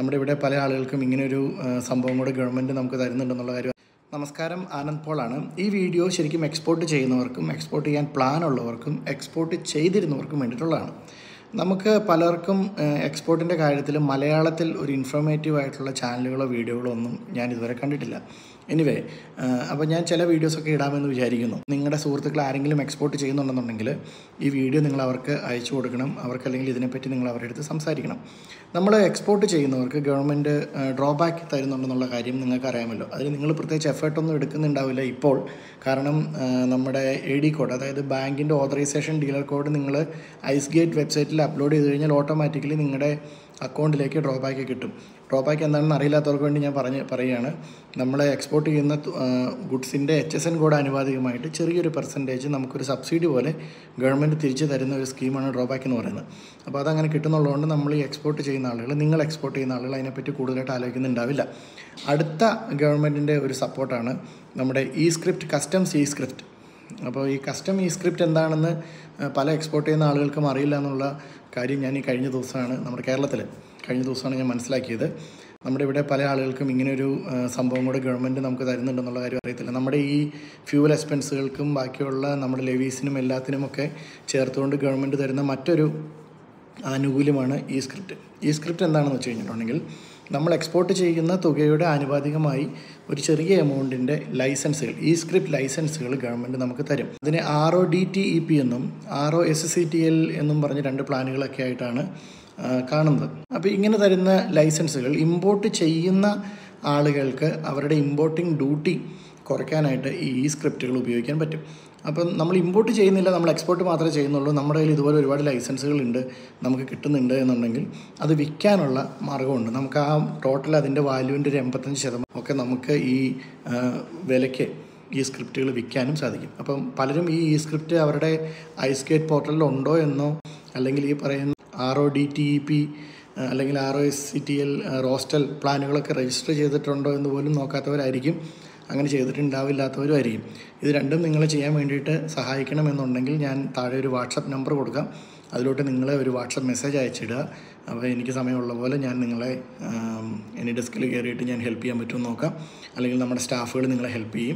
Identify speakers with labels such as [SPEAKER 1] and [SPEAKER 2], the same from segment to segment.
[SPEAKER 1] നമ്മുടെ ഇവിടെ പല ആളുകൾക്കും ഇങ്ങനെയൊരു സംഭവം കൂടെ ഗവൺമെൻറ് നമുക്ക് തരുന്നുണ്ടെന്നുള്ള കാര്യം. നമസ്കാരം, ആനന്ദ് പോളാണ്. ഈ വീഡിയോ ശരിക്കും എക്സ്പോർട്ട് ചെയ്യുന്നവർക്കും എക്സ്പോർട്ട് ചെയ്യാൻ പ്ലാൻ ഉള്ളവർക്കും എക്സ്പോർട്ട് ചെയ്തിരുന്നവർക്കും വേണ്ടിയിട്ടുള്ളതാണ്. നമുക്ക് പലർക്കും എക്സ്പോർട്ടിൻ്റെ കാര്യത്തിൽ മലയാളത്തിൽ ഒരു ഇൻഫോർമേറ്റീവ് ആയിട്ടുള്ള ചാനലുകളോ വീഡിയോകളോ ഒന്നും ഞാൻ ഇതുവരെ കണ്ടിട്ടില്ല. എനിവേ, അപ്പോൾ ഞാൻ ചില വീഡിയോസൊക്കെ ഇടാമെന്ന് വിചാരിക്കുന്നു. നിങ്ങളുടെ സുഹൃത്തുക്കൾ ആരെങ്കിലും എക്സ്പോർട്ട് ചെയ്യുന്നുണ്ടെന്നുണ്ടെങ്കിൽ ഈ വീഡിയോ നിങ്ങൾ അവർക്ക് അയച്ചു കൊടുക്കണം. അവർക്കല്ലെങ്കിൽ ഇതിനെപ്പറ്റി നിങ്ങൾ അവരുടെ അടുത്ത് സംസാരിക്കണം. നമ്മൾ എക്സ്പോർട്ട് ചെയ്യുന്നവർക്ക് ഗവൺമെൻറ് ഡ്രോബാക്ക് തരുന്നുണ്ടെന്നുള്ള കാര്യം നിങ്ങൾക്ക് അറിയാമല്ലോ. അതിന് നിങ്ങൾ പ്രത്യേകിച്ച് എഫേർട്ടൊന്നും എടുക്കുന്നുണ്ടാവില്ല ഇപ്പോൾ. കാരണം നമ്മുടെ AD കോഡ്, അതായത് ബാങ്കിൻ്റെ ഓതറൈസേഷൻ ഡീലർ കോഡ് നിങ്ങൾ ഐസ് ഗേറ്റ് വെബ്സൈറ്റിൽ അപ്ലോഡ് ചെയ്ത് കഴിഞ്ഞാൽ ഓട്ടോമാറ്റിക്കലി നിങ്ങളുടെ അക്കൗണ്ടിലേക്ക് ഡ്രോബാക്ക് കിട്ടും. ഡ്രോബാക്ക് എന്താണെന്ന് അറിയില്ലാത്തവർക്ക് വേണ്ടി ഞാൻ പറയുകയാണ്. നമ്മൾ എക്സ്പോർട്ട് ചെയ്യുന്ന ഗുഡ്സിൻ്റെ HSN കോഡ് ആനുപാതികമായിട്ട് ചെറിയൊരു പെർസെൻറ്റേജ് നമുക്കൊരു സബ്സിഡി പോലെ ഗവൺമെൻറ് തിരിച്ചു തരുന്ന ഒരു സ്കീമാണ് ഡ്രോബാക്ക് എന്ന് പറയുന്നത്. അപ്പോൾ അതങ്ങനെ കിട്ടുന്നുള്ളതുകൊണ്ട് നമ്മൾ ഈ എക്സ്പോർട്ട് ചെയ്യുന്ന ആളുകൾ, നിങ്ങൾ എക്സ്പോർട്ട് ചെയ്യുന്ന ആളുകൾ അതിനെപ്പറ്റി കൂടുതലായിട്ട് ആലോചിക്കുന്നുണ്ടാവില്ല. അടുത്ത ഗവൺമെൻറ്റിൻ്റെ ഒരു സപ്പോർട്ടാണ് നമ്മുടെ ഇ-സ്ക്രിപ്റ്റ്, കസ്റ്റംസ് ഇ-സ്ക്രിപ്റ്റ്. അപ്പോൾ ഈ കസ്റ്റം ഇ-സ്ക്രിപ്റ്റ് എന്താണെന്ന് പല എക്സ്പോർട്ട് ചെയ്യുന്ന ആളുകൾക്കും അറിയില്ല എന്നുള്ള കാര്യം ഞാൻ ഈ കഴിഞ്ഞ ദിവസമാണ് ഞാൻ മനസ്സിലാക്കിയത്. നമ്മുടെ ഇവിടെ പല ആളുകൾക്കും ഇങ്ങനെയൊരു സംഭവം കൂടെ ഗവൺമെൻറ് നമുക്ക് തരുന്നുണ്ടെന്നുള്ള കാര്യം അറിയത്തില്ല. നമ്മുടെ ഈ ഫ്യൂവൽ എക്സ്പെൻസുകൾക്കും ബാക്കിയുള്ള നമ്മുടെ ലെവീസിനും എല്ലാത്തിനുമൊക്കെ ചേർത്തുകൊണ്ട് ഗവൺമെൻറ് തരുന്ന മറ്റൊരു ആനുകൂല്യമാണ് ഇ-സ്ക്രിപ്റ്റ്. ഇ-സ്ക്രിപ്റ്റ് എന്താണെന്ന് വെച്ച് കഴിഞ്ഞിട്ടുണ്ടെങ്കിൽ, നമ്മൾ എക്സ്പോർട്ട് ചെയ്യുന്ന തുകയുടെ ആനുപാതികമായി ഒരു ചെറിയ എമൗണ്ടിൻ്റെ ലൈസൻസുകൾ, ഇ-സ്ക്രിപ്റ്റ് ലൈസൻസുകൾ ഗവൺമെൻറ് നമുക്ക് തരും. അതിന് RODTEP എന്നും ROSCTL എന്നും പറഞ്ഞ് 2 പ്ലാനുകളൊക്കെ ആയിട്ടാണ് കാണുന്നത്. അപ്പോൾ ഇങ്ങനെ തരുന്ന ലൈസൻസുകൾ ഇമ്പോർട്ട് ചെയ്യുന്ന ആളുകൾക്ക് അവരുടെ ഇമ്പോർട്ടിംഗ് ഡ്യൂട്ടി കുറയ്ക്കാനായിട്ട് ഈ ഇ-സ്ക്രിപ്റ്റുകൾ ഉപയോഗിക്കാൻ പറ്റും. അപ്പം നമ്മൾ ഇമ്പോർട്ട് ചെയ്യുന്നില്ല, നമ്മൾ എക്സ്പോർട്ട് മാത്രമേ ചെയ്യുന്നുള്ളൂ, നമ്മുടെ കയ്യിൽ ഇതുപോലെ ഒരുപാട് ലൈസൻസുകളുണ്ട്, നമുക്ക് കിട്ടുന്നുണ്ട് എന്നുണ്ടെങ്കിൽ അത് വിൽക്കാനുള്ള മാർഗ്ഗമുണ്ട്. നമുക്ക് ആ ടോട്ടൽ അതിൻ്റെ വാല്യൂവിൻ്റെ ഒരു 85% ഒക്കെ നമുക്ക് ഈ വിലയ്ക്ക് ഈ സ്ക്രിപ്റ്റുകൾ വിൽക്കാനും സാധിക്കും. അപ്പം പലരും ഈ സ്ക്രിപ്റ്റ് അവരുടെ ഐസ് ഗേറ്റ് പോർട്ടലിൽ ഉണ്ടോ എന്നോ, അല്ലെങ്കിൽ ഈ പറയുന്ന RODTEP അല്ലെങ്കിൽ ROSCTL റോസ്റ്റൽ പ്ലാനുകളൊക്കെ രജിസ്റ്റർ ചെയ്തിട്ടുണ്ടോ എന്ന് പോലും നോക്കാത്തവരായിരിക്കും. അങ്ങനെ ചെയ്തിട്ടുണ്ടാവില്ലാത്തവരും ആയിരിക്കും. ഇത് രണ്ടും നിങ്ങൾ ചെയ്യാൻ വേണ്ടിയിട്ട് സഹായിക്കണമെന്നുണ്ടെങ്കിൽ ഞാൻ താഴെ ഒരു വാട്സപ്പ് നമ്പർ കൊടുക്കാം. അതിലോട്ട് നിങ്ങൾ ഒരു വാട്സപ്പ് മെസ്സേജ് അയച്ചിടുക. അപ്പോൾ എനിക്ക് സമയമുള്ള പോലെ ഞാൻ നിങ്ങളെ എൻ്റെ ഡെസ്കിൽ കയറിയിട്ട് ഞാൻ ഹെൽപ്പ് ചെയ്യാൻ പറ്റുമെന്ന് നോക്കാം. അല്ലെങ്കിൽ നമ്മുടെ സ്റ്റാഫുകൾ നിങ്ങളെ ഹെൽപ്പ് ചെയ്യും.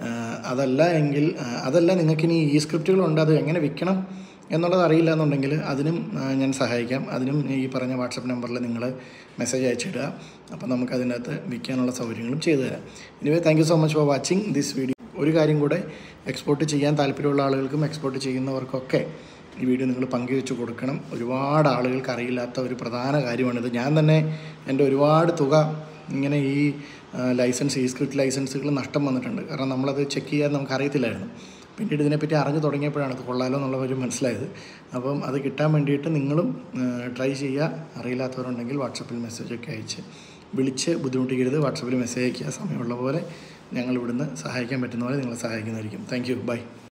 [SPEAKER 1] അതല്ല നിങ്ങൾക്കിനി ഈ സ്ക്രിപ്റ്റുകളുണ്ട്, അത് എങ്ങനെ വിൽക്കണം എന്നുള്ളത് അറിയില്ല എന്നുണ്ടെങ്കിൽ അതിനും ഞാൻ സഹായിക്കാം. അതിനും ഈ പറഞ്ഞ വാട്സപ്പ് നമ്പറിൽ നിങ്ങൾ മെസ്സേജ് അയച്ചിടുക. അപ്പോൾ നമുക്ക് അതിനകത്ത് വിൽക്കാനുള്ള സൗകര്യങ്ങളും ചെയ്തു തരാം. Anyway, thank you so much for watching this video. ഒരു കാര്യം കൂടെ, എക്സ്പോർട്ട് ചെയ്യാൻ താല്പര്യമുള്ള ആളുകൾക്കും എക്സ്പോർട്ട് ചെയ്യുന്നവർക്കൊക്കെ ഈ വീഡിയോ നിങ്ങൾ പങ്കുവെച്ച് കൊടുക്കണം. ഒരുപാട് ആളുകൾക്ക് അറിയില്ലാത്ത ഒരു പ്രധാന കാര്യമാണിത്. ഞാൻ തന്നെ എൻ്റെ ഒരുപാട് തുക ഇങ്ങനെ ഈ ഇ-സ്ക്രിപ്റ്റ് ലൈസൻസുകൾ നഷ്ടം വന്നിട്ടുണ്ട്. കാരണം നമ്മളത് ചെക്ക് ചെയ്യാൻ നമുക്ക് അറിയത്തില്ലായിരുന്നു. പിന്നീട് ഇതിനെപ്പറ്റി അറിഞ്ഞു തുടങ്ങിയപ്പോഴാണ് ഇത് കൊള്ളാലോ എന്നുള്ളവർ മനസ്സിലായത്. അപ്പം അത് കിട്ടാൻ വേണ്ടിയിട്ട് നിങ്ങളും ട്രൈ ചെയ്യുക. അറിയില്ലാത്തവരുണ്ടെങ്കിൽ വാട്സപ്പിൽ മെസ്സേജൊക്കെ അയച്ച് വിളിച്ച് ബുദ്ധിമുട്ടിക്കരുത്. വാട്സപ്പിൽ മെസ്സേജ് അയക്കുക. സമയമുള്ള പോലെ ഞങ്ങൾ ഇവിടുന്ന് സഹായിക്കാൻ പറ്റുന്ന പോലെ നിങ്ങളെ സഹായിക്കുന്നതായിരിക്കും. Thank you. ബൈ.